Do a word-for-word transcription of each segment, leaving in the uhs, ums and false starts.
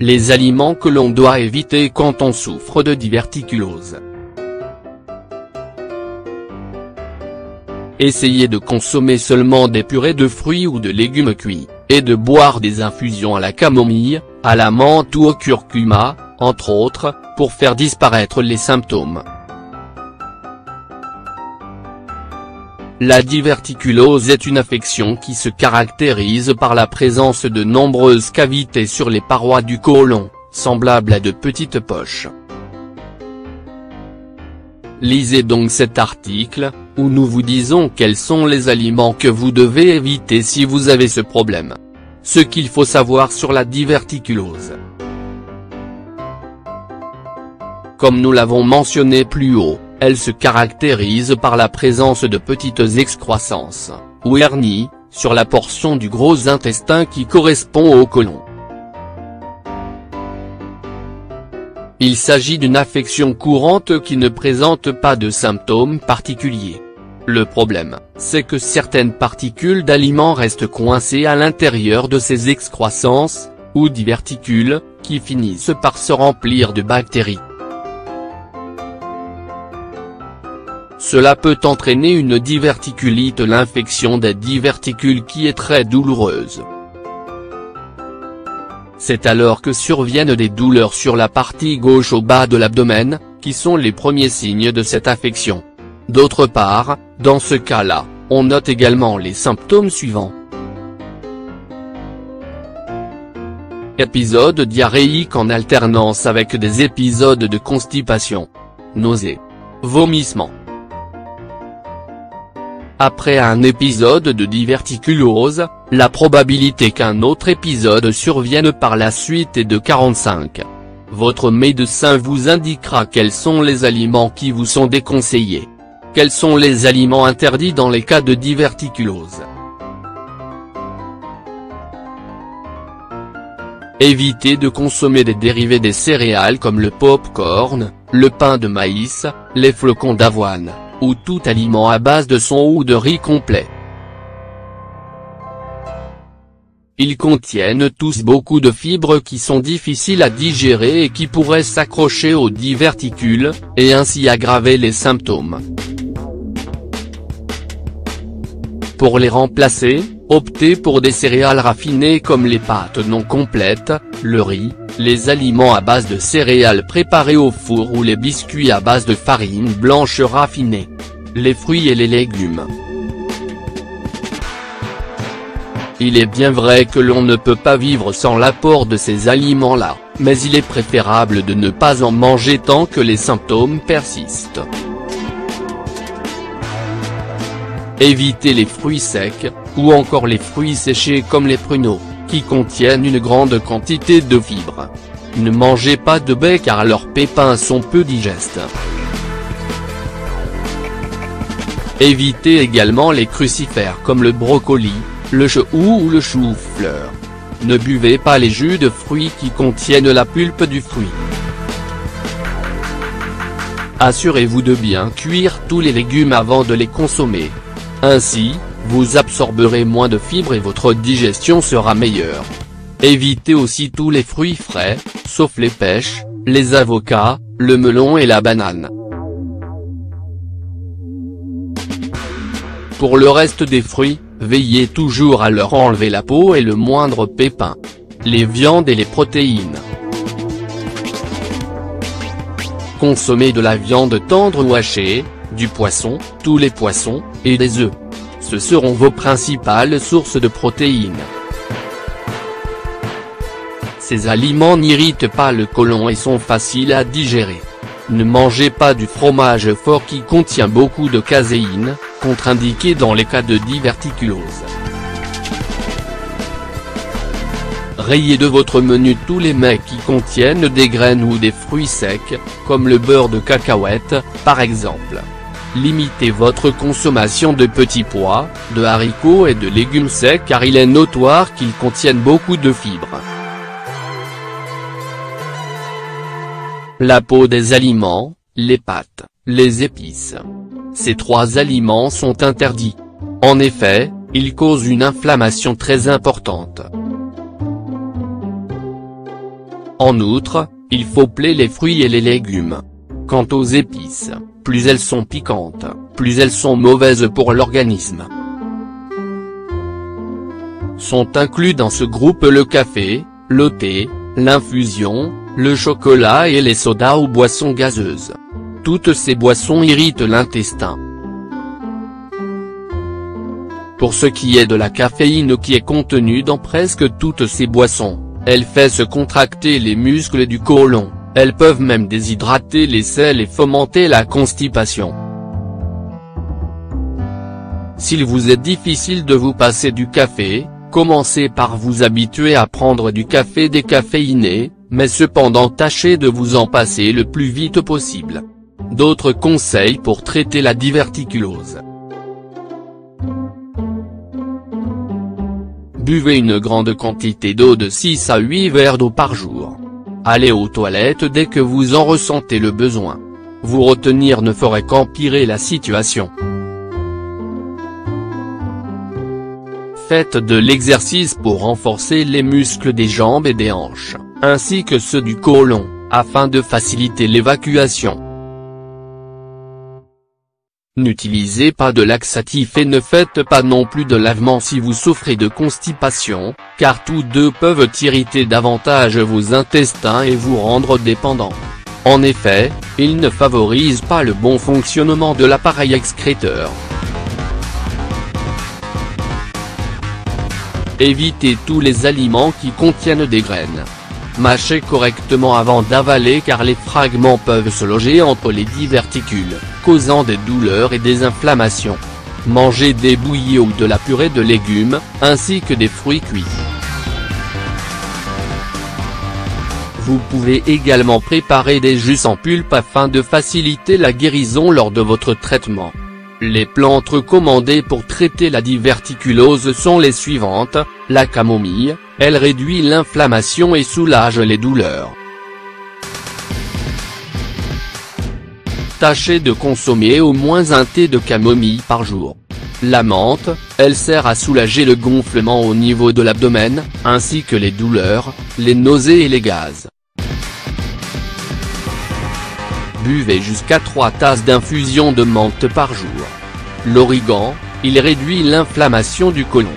Les aliments que l'on doit éviter quand on souffre de diverticulose. Essayez de consommer seulement des purées de fruits ou de légumes cuits, et de boire des infusions à la camomille, à la menthe ou au curcuma, entre autres, pour faire disparaître les symptômes. La diverticulose est une affection qui se caractérise par la présence de nombreuses cavités sur les parois du côlon, semblables à de petites poches. Lisez donc cet article, où nous vous disons quels sont les aliments que vous devez éviter si vous avez ce problème. Ce qu'il faut savoir sur la diverticulose. Comme nous l'avons mentionné plus haut, elle se caractérise par la présence de petites excroissances, ou hernies, sur la portion du gros intestin qui correspond au côlon. Il s'agit d'une affection courante qui ne présente pas de symptômes particuliers. Le problème, c'est que certaines particules d'aliments restent coincées à l'intérieur de ces excroissances, ou diverticules, qui finissent par se remplir de bactéries. Cela peut entraîner une diverticulite, l'infection des diverticules qui est très douloureuse. C'est alors que surviennent des douleurs sur la partie gauche au bas de l'abdomen, qui sont les premiers signes de cette affection. D'autre part, dans ce cas-là, on note également les symptômes suivants. Épisodes diarrhéiques en alternance avec des épisodes de constipation. Nausées. Vomissements. Après un épisode de diverticulose, la probabilité qu'un autre épisode survienne par la suite est de quarante-cinq. Votre médecin vous indiquera quels sont les aliments qui vous sont déconseillés. Quels sont les aliments interdits dans les cas de diverticulose. Évitez de consommer des dérivés des céréales comme le pop-corn, le pain de maïs, les flocons d'avoine, ou tout aliment à base de son ou de riz complet. Ils contiennent tous beaucoup de fibres qui sont difficiles à digérer et qui pourraient s'accrocher aux diverticules, et ainsi aggraver les symptômes. Pour les remplacer, optez pour des céréales raffinées comme les pâtes non complètes, le riz, les aliments à base de céréales préparées au four ou les biscuits à base de farine blanche raffinée. Les fruits et les légumes. Il est bien vrai que l'on ne peut pas vivre sans l'apport de ces aliments-là, mais il est préférable de ne pas en manger tant que les symptômes persistent. Évitez les fruits secs, ou encore les fruits séchés comme les pruneaux, qui contiennent une grande quantité de fibres. Ne mangez pas de baies car leurs pépins sont peu digestes. Évitez également les crucifères comme le brocoli, le chou ou le chou-fleur. Ne buvez pas les jus de fruits qui contiennent la pulpe du fruit. Assurez-vous de bien cuire tous les légumes avant de les consommer. Ainsi, vous absorberez moins de fibres et votre digestion sera meilleure. Évitez aussi tous les fruits frais, sauf les pêches, les avocats, le melon et la banane. Pour le reste des fruits, veillez toujours à leur enlever la peau et le moindre pépin. Les viandes et les protéines. Consommez de la viande tendre ou hachée, du poisson, tous les poissons, et des œufs. Ce seront vos principales sources de protéines. Ces aliments n'irritent pas le côlon et sont faciles à digérer. Ne mangez pas du fromage fort qui contient beaucoup de caséine, contre-indiqué dans les cas de diverticulose. Rayez de votre menu tous les mets qui contiennent des graines ou des fruits secs, comme le beurre de cacahuète, par exemple. Limitez votre consommation de petits pois, de haricots et de légumes secs car il est notoire qu'ils contiennent beaucoup de fibres. La peau des aliments, les pâtes, les épices. Ces trois aliments sont interdits. En effet, ils causent une inflammation très importante. En outre, il faut peler les fruits et les légumes. Quant aux épices, plus elles sont piquantes, plus elles sont mauvaises pour l'organisme. Sont inclus dans ce groupe le café, le thé, l'infusion, le chocolat et les sodas ou boissons gazeuses. Toutes ces boissons irritent l'intestin. Pour ce qui est de la caféine qui est contenue dans presque toutes ces boissons, elle fait se contracter les muscles du côlon, elles peuvent même déshydrater les selles et fomenter la constipation. S'il vous est difficile de vous passer du café, commencez par vous habituer à prendre du café décaféiné, mais cependant tâchez de vous en passer le plus vite possible. D'autres conseils pour traiter la diverticulose. Buvez une grande quantité d'eau de six à huit verres d'eau par jour. Allez aux toilettes dès que vous en ressentez le besoin. Vous retenir ne ferait qu'empirer la situation. Faites de l'exercice pour renforcer les muscles des jambes et des hanches, ainsi que ceux du côlon, afin de faciliter l'évacuation. N'utilisez pas de laxatif et ne faites pas non plus de lavement si vous souffrez de constipation, car tous deux peuvent irriter davantage vos intestins et vous rendre dépendant. En effet, ils ne favorisent pas le bon fonctionnement de l'appareil excréteur. Évitez tous les aliments qui contiennent des graines. Mâchez correctement avant d'avaler car les fragments peuvent se loger entre les diverticules, causant des douleurs et des inflammations. Mangez des bouillies ou de la purée de légumes, ainsi que des fruits cuits. Vous pouvez également préparer des jus en pulpe afin de faciliter la guérison lors de votre traitement. Les plantes recommandées pour traiter la diverticulose sont les suivantes, la camomille, elle réduit l'inflammation et soulage les douleurs. Tâchez de consommer au moins un thé de camomille par jour. La menthe, elle sert à soulager le gonflement au niveau de l'abdomen, ainsi que les douleurs, les nausées et les gaz. Buvez jusqu'à trois tasses d'infusion de menthe par jour. L'origan, il réduit l'inflammation du côlon.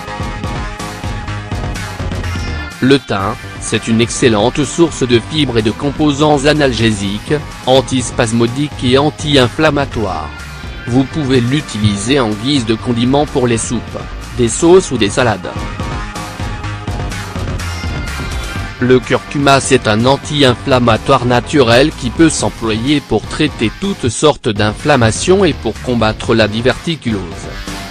Le thym, c'est une excellente source de fibres et de composants analgésiques, antispasmodiques et anti-inflammatoires. Vous pouvez l'utiliser en guise de condiment pour les soupes, des sauces ou des salades. Le curcuma c'est un anti-inflammatoire naturel qui peut s'employer pour traiter toutes sortes d'inflammations et pour combattre la diverticulose.